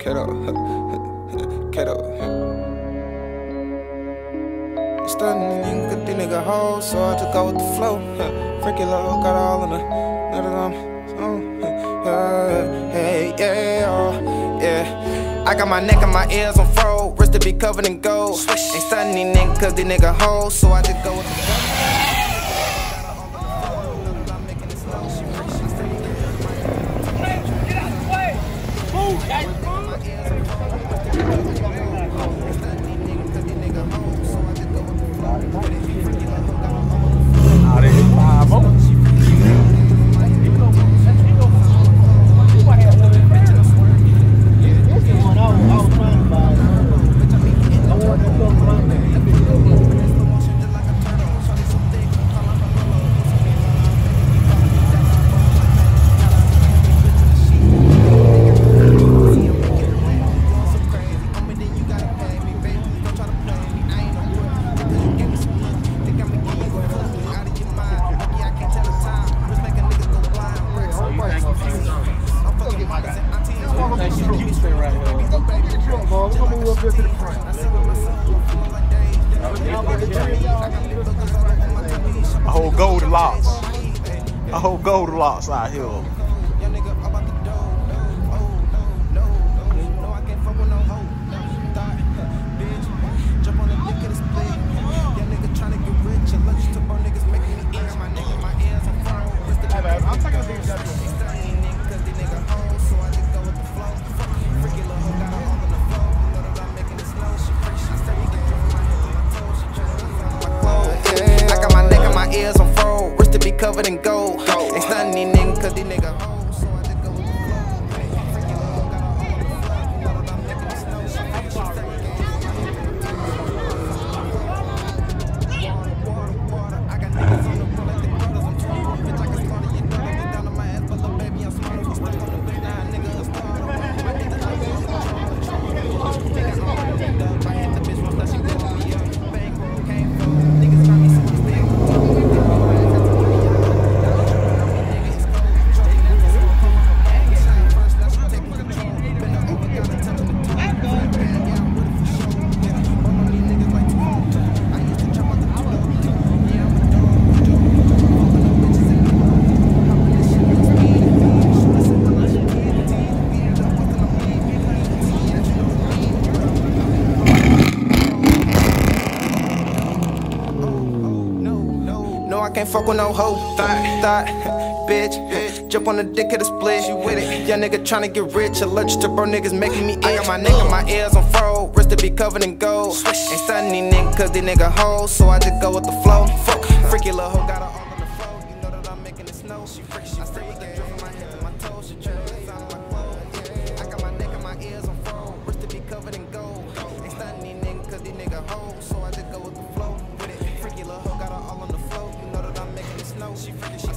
Kato. Stunning nigga, the nigga hoe, so I just go with the flow. Freaky little got all in the hey, yeah, oh, yeah. I got my neck and my ears on fro, wrist to be covered in gold. Ain't stunning nigga, cause the nigga hoe, so I just go with the flow. A whole Goldilocks out here. Covered in gold. Ain't stunning these niggas, cause these niggas hoes. So I just go with the flow. Freaky little hoe got her all on the floor. You know that I'm making it snow. She freaky, she steady water. I got niggas on the floor like the brothers. I'm trying to bitch, I can slaughter your daughter. Get down on my ass, but little baby, I'm smarter. We stuck on the big nine, nigga, a starter. I hit the bitch once, now she lifting me up. Bankroll came from niggas trying me super stick. I can't fuck with no hoe, thought, bitch, jump on the dick of the split, you with it, young nigga tryna get rich, allergic to bro niggas making me itch. I got my neck and my ears on fro, wrist to be covered in gold, ain't stunning these niggas cause these niggas hoes, so I just go with the flow, freaky little hoe got her all on the floor, you know that I'm making it snow, she freaky, I stay with the drip from my head to my toes, she tryna sound like clothes, I got my neck and my ears on fro, wrist to be covered in gold, ain't stunning these niggas cause these niggas hoes, so I just go with the flow, with it, freaky little hoe got her all on the floor, you know that I'm making it snow, she freaky.